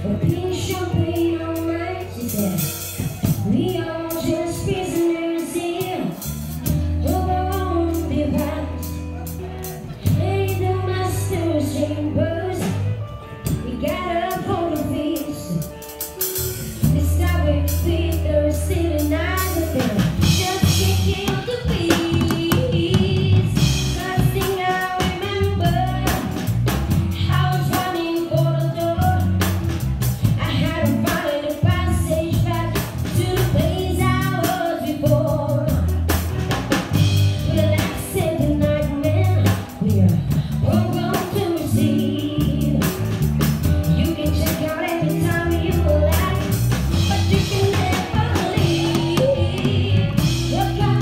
Pink champagne all night, she said. We are just prisoners here of our own device. And the master's chambers, we got up for the feast. This time we feed thirsty tonight, but they're just kicking up the beats. Last thing I remember, I was running for the door. I had to find a passage back to the place I was before. Well, I said the nightmare, we're welcome to receive. You can check out every time you like, but you can never leave. Look out.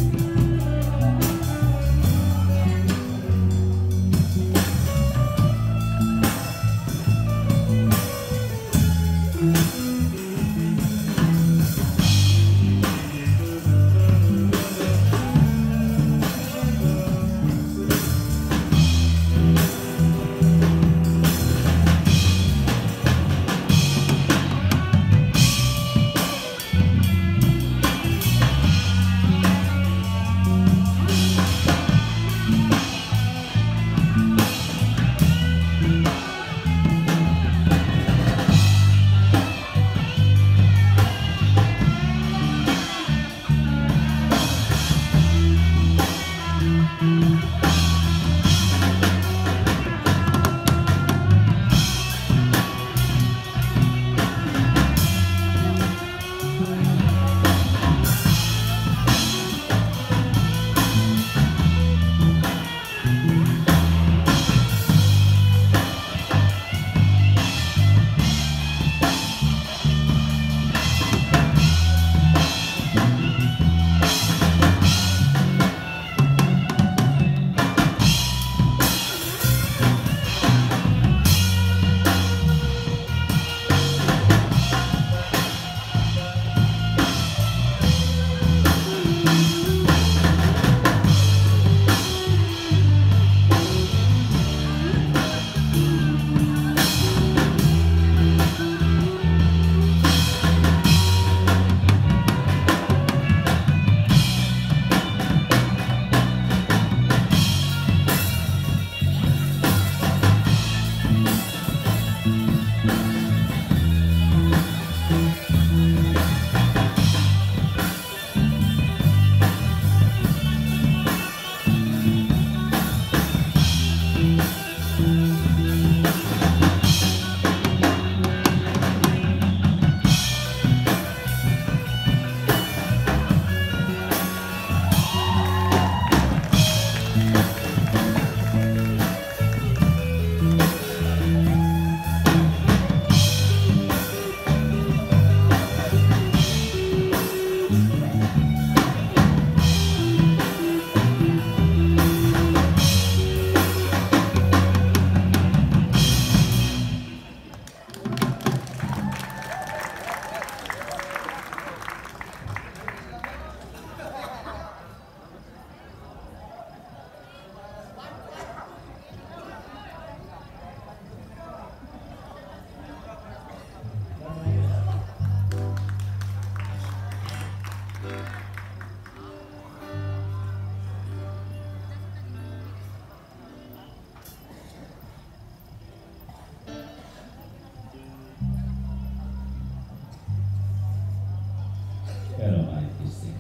Pero mai questi.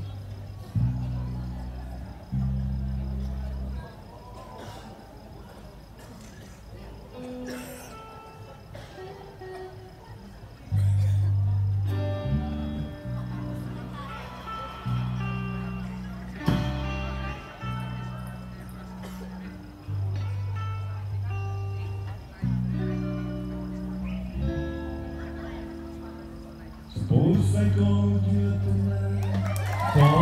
Suppose I go to tonight.